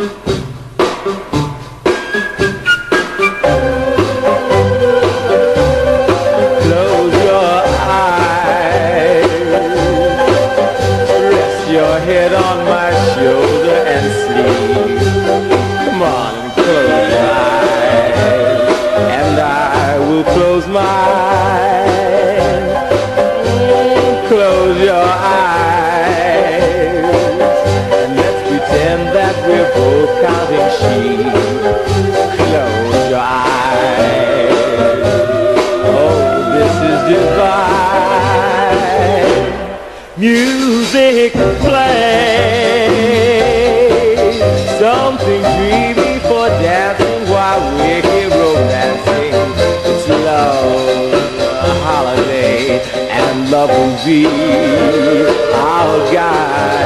Close your eyes, rest your head on my shoulder and sleep. Come on and close your eyes, and I will close mine. Close your eyes, and let's pretend that we're both counting sheep. Close your eyes. Oh, this is divine. Music play, something dreamy for dancing while we're here romancing. It's love, a holiday, and love will be our guide.